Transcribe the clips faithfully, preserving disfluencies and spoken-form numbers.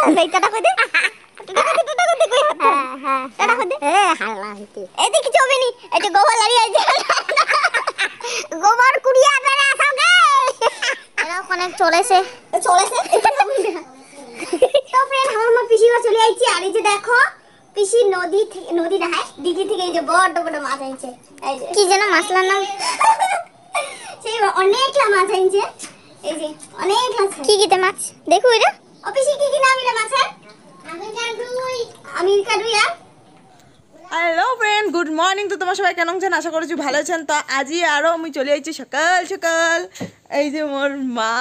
এই টাটা কই দে টাটা কই দে টাটা কই দে কই হাত হ্যাঁ হ্যাঁ টাটা কই দে এ হালা হইতে এদি কিছু হবে নি এই যে গোবর লাড়ি আইছে গোবর কুড়িয়া বেড়া আসাওগে এরা অনেক চলেছে চলেছে তো ফ্রেন্ড আমার পিসি ঘর চলে আইছি আর এই যে দেখো পিসি নদী থেকে নদী না হয় দিঘি থেকে এই যে বড় বড় মাছ আইছে এই যে কি যেন মাছলার নাম সেই অনেকলা মাছ আইছে এই যে অনেক মাছ কি কিতে মাছ দেখো এরা অপিসি কি কি নাম এরা মাছের আমেরিকান রুই আমেরিকান রুই আর হ্যালো ফ্রেন্ড গুড মর্নিং। তো তোমার সবাই কেন আছেন, আশা করছি ভালো আছেন। তো আজি আরও আমি চলে আইছি সকাল সকাল। এই যে মোর মা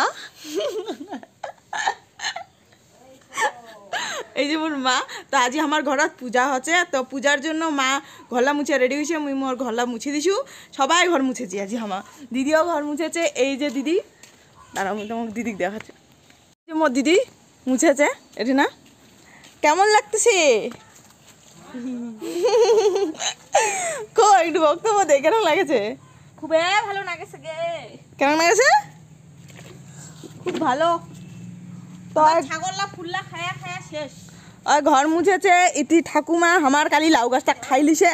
এই যে মোর মা তো আজি আমার ঘৰত পূজা হচ্ছে। তো পূজার জন্য মা ঘরলা মুছে রেডি হয়েছে। মুই মোর ঘরলা মুছে দিছু, সবাই ঘর মুছেছি আজি। আমার দিদিও ঘর মুছেছে। এই যে দিদি দাঁড়াও আমি তোমাকে দিদিকে দেখাচ্ছি। যে মোর দিদি মুছেছে এটি না, কেমন লাগতেছে কো একটু বক্তব্য দে, কেন লাগেছে? খুবই ভালো লাগেছে গে। কেমন লাগেছে? খুব ভালো। তো ছাগললা ফুললা খায়া খায়া শেষ। আর ঘর মুছেছে ইতি ঠাকুমা আমার কালি লাউ গাছটা খাই লিছে,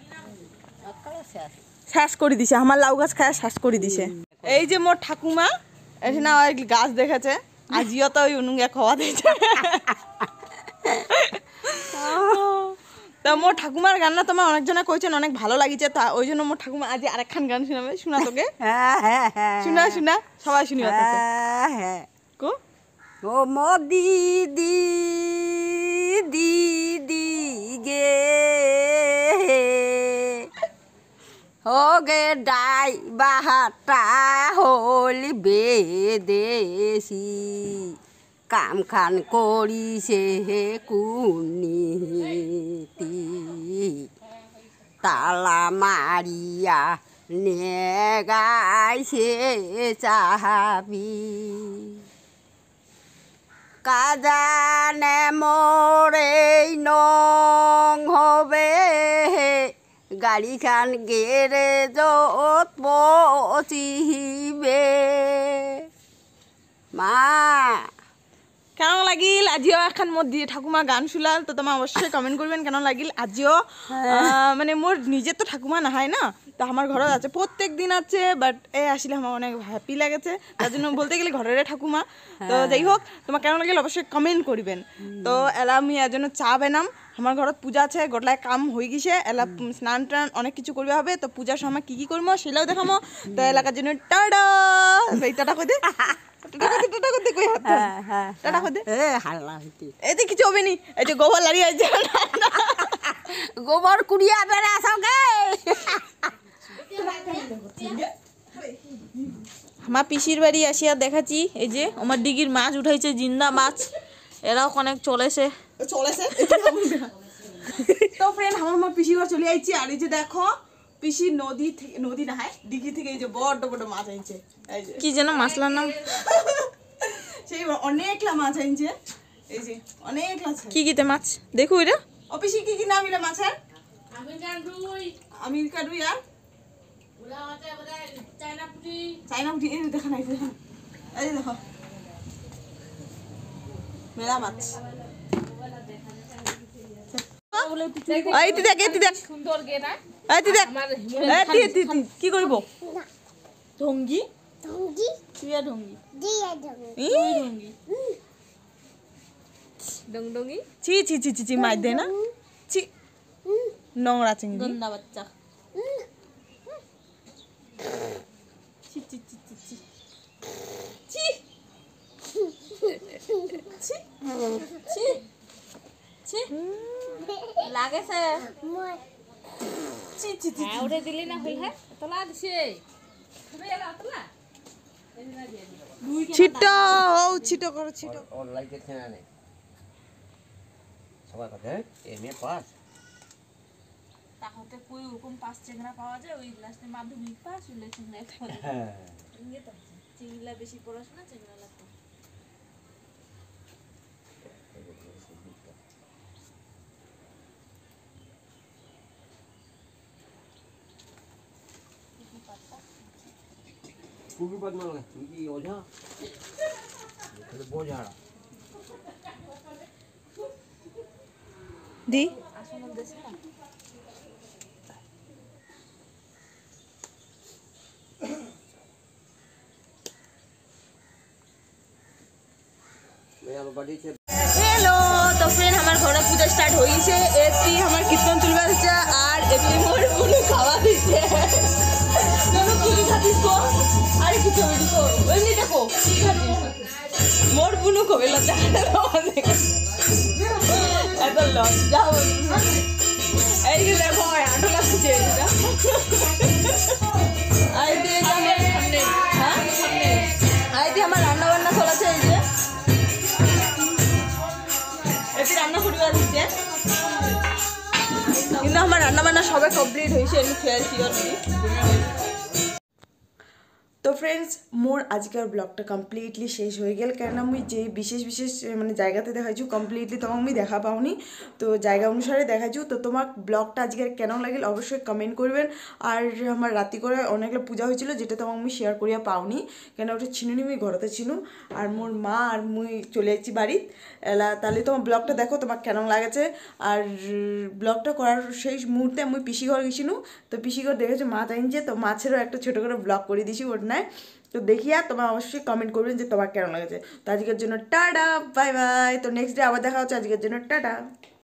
শ্বাস করে দিছে। আমার লাউ গাছ খায় শ্বাস করে দিছে। এই যে মোর ঠাকুমা এসে না ওই গাছ দেখেছে, আজিও তো ওই উনুঙ্গে খাওয়া দিয়েছে। তা মোর ঠাকুমার গান না তোমার অনেকজনে কইছেন অনেক ভালো লাগিছে। তা ওই জন্য মোর ঠাকুমা আজ আরেকখান গান শোনাবে। শোনা তোকে? শোনা শোনা সবাই শুনি। কো ও মোদি দি দি গে ও গে ডাই বাহাটা হলি বেদেশি কাম খান করিছে হে কুনীতি তালা মারিয়া নেগাইছে চাহাবি কাজানে মোরে নং হবে গাড়ি খান গেরে যত পচিবে মা। কেন লাগিল আজিও এখন মোর দিয়ে ঠাকুমা গান শুলাল। তো তোমার অবশ্যই কমেন্ট করবেন কেন লাগিল আজিও। মানে মোর নিজের তো ঠাকুমা না হয় না, তো আমার ঘরত আছে প্রত্যেক দিন আছে। বাট এ আসলে আমার অনেক হ্যাপি লাগেছে, তার জন্য বলতে গেলে ঘরের ঠাকুমা। তো যাই হোক তোমার কেন লাগিল অবশ্যই কমেন্ট করবেন। তো এলা আমি এর জন্য চা বানাম। আমার ঘরত পূজা আছে, গোটলায় কাম হয়ে গেছে। এলা স্নান টান অনেক কিছু করবে হবে। তো পূজার সময় কি কি করবো সেটাও দেখামো। তো এলাকার জন্য টাটা এই টাটা কই দে কিছু হবে নি। এই যে গোবর লাড়ি আছে, গোবর কুড়িয়া বেড়া আসাওগে। আমার পিসির বাড়ি আসিয়া দেখাচ্ছি এই যে আমার দিঘির মাছ উঠাইছে, জিন্দা মাছ। এরাও অনেক চলেছে চলেছে তো ফ্রেন্ড আমার মা পিসি ঘর চলে আইছি। আর এই যে দেখো পিসি নদী থেকে নদী না হয় দিঘি থেকে এই যে বড় বড় মাছ আনছে। এই যে কি যেন মাছলার নাম সেই অনেকলা মাছ আনছে। এই যে অনেকলা আছে। কি কিতে মাছ দেখো এটা ও পিসি কি কি নাম এলা মাছের? আমেরিকান রুই আমেরিকান রুই আর ওলা হচ্ছে বলে চায়না পুঁটি। চাইনা পুঁটি এই দেখা নাই। এই যে দেখো মেলা মাছ। এই তুই দেখ, এই তুই দেখ সুন্দর গে না এই তুই দেখ এই তুই তুই তুই কি করব? ঢঙ্গি ঢঙ্গি তুইয়া ঢঙ্গি দিয়া ঢঙ্গি ই ঢঙ্গি ডংডঙ্গি ছি ছি ছি ছি ছি মাই দে না ছি নোংরা চিংড়ি গন্দা বাচ্চা ছি ছি ছি ছি ছি ছি ছি ছি ছি লাগেছে মই ছি ছি ছি হ্যাঁ ওরে দিলি না হই হ্যাঁ তোলা দিছে তুমি এলা তোলা ছিটো ও ছিটো করো ছিটো অনলাইন দেখছে না নে সবাই কথা এম এ পাস তাহলে কই ওরকম পাঁচ চেংড়া পাওয়া যায় ওই লাস্টে মাধ্যমিক পাস হলে চেংড়া একটা হ্যাঁ ইয়ে তো চেংড়া বেশি পড়াশোনা চেংড়া লাগতো কুবি পদ্ম লাগে তুই কি ওঝা তাহলে বোঝাড়া দি हेलो तो फ्रेंड हमार घर पूजा स्टार्ट हो एती हमार कीर्तन चलवा दिছে আর এটি মোর পুরো খাওয়া দিছে তুমি কি খাতিস কো আরে কি ছবি কো এমনি দেখো কি খাতিস মোর বুনু কবে লজ্জা এত লজ্জা এই যে দেখো আটো লাগছে এটা আই দে সামনে সামনে হ্যাঁ সামনে আই দে আমার রান্না বান্না চলছে এই যে এটি রান্না করিবা দিছে কিন্তু আমার রান্না বান্না সবে কমপ্লিট হয়েছে আমি খেয়েছি অলরেডি তো ফ্রেন্ডস মোর আজকের ব্লগটা কমপ্লিটলি শেষ হয়ে গেল কেন আমি যে বিশেষ বিশেষ মানে জায়গাতে দেখাইছু কমপ্লিটলি তোমাক আমি দেখা পাওনি তো জায়গা অনুসারে দেখাইছু তো তোমাক ব্লগটা আজকের কেন লাগিল অবশ্যই কমেন্ট করবেন আর আমার রাতি করে অনেকগুলো পূজা হয়েছিল যেটা তোমাক আমি শেয়ার করিয়া পাওনি কেন ওটা চিনুনি মুই ঘরতে চিনু আর মোর মা আর মুই চলে যাচ্ছি বাড়িত এলা তাহলে তোমার ব্লগটা দেখো তোমাক কেন লাগেছে আর ব্লগটা করার সেই মুহূর্তে আমি পিসি ঘর গেছিনু তো পিসি ঘর দেখেছো মাছ আনছে তো মাছেরও একটা ছোটো করে ব্লগ করে দিছি ওর নাই তো দেখিয়া তোমরা অবশ্যই কমেন্ট করবেন যে তোমার কেমন লাগছে তো আজকের জন্য টাটা বাই বাই তো নেক্সট ডে আবার দেখা হচ্ছে আজকের জন্য টাটা।